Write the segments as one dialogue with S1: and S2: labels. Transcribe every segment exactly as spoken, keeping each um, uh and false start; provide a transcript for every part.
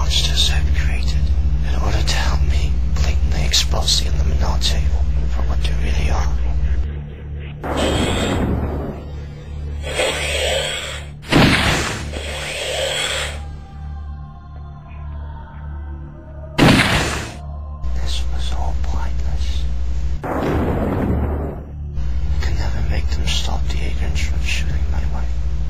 S1: monsters I've created in order to help me blatantly expose the Illuminati for what they really are. This was all pointless. I could never make them stop the Aegons from shooting my way.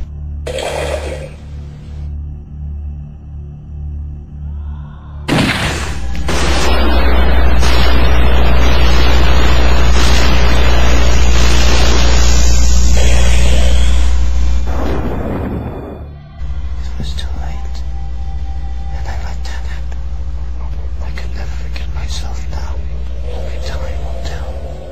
S1: It was too late, and I let that happen. I could never forgive myself now. Only time will tell.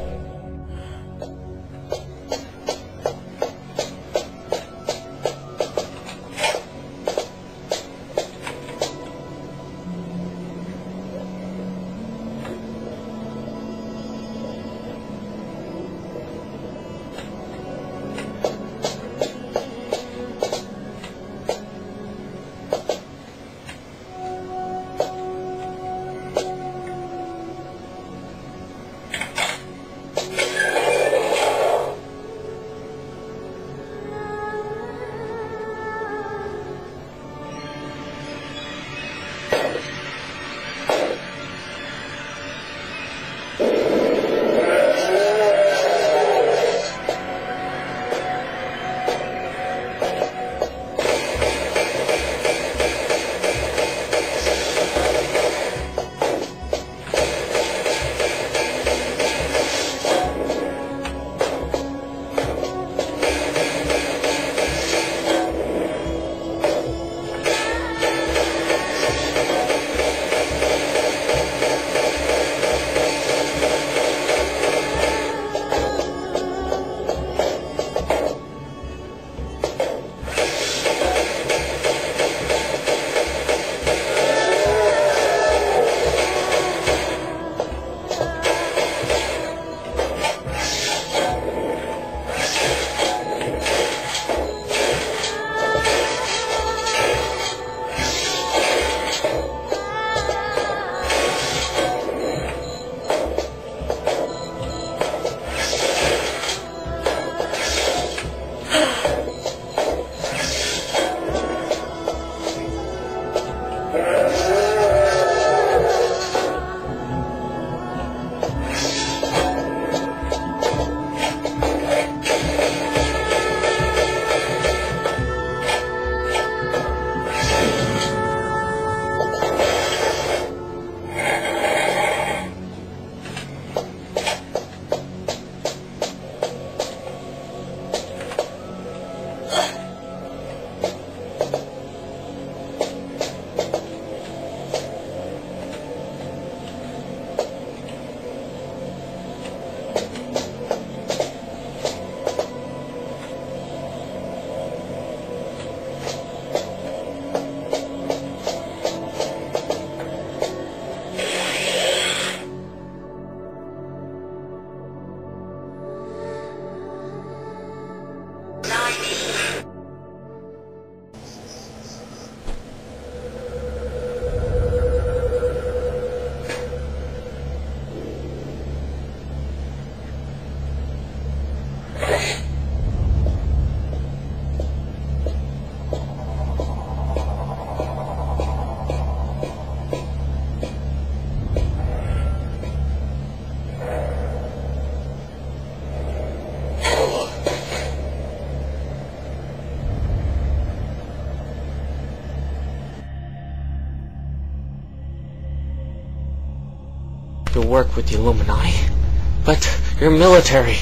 S2: You work with the Illuminati, but you're military.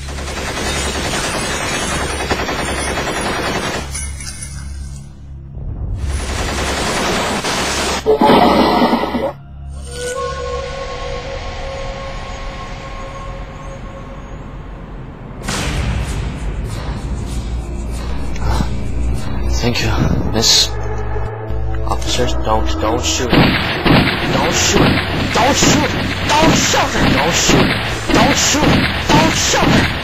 S1: Thank you, miss.
S2: Officers, don't, don't shoot her. Don't shoot her. Don't shoot her. Don't shoot her. Don't shoot her. Don't shoot her. Don't shoot her.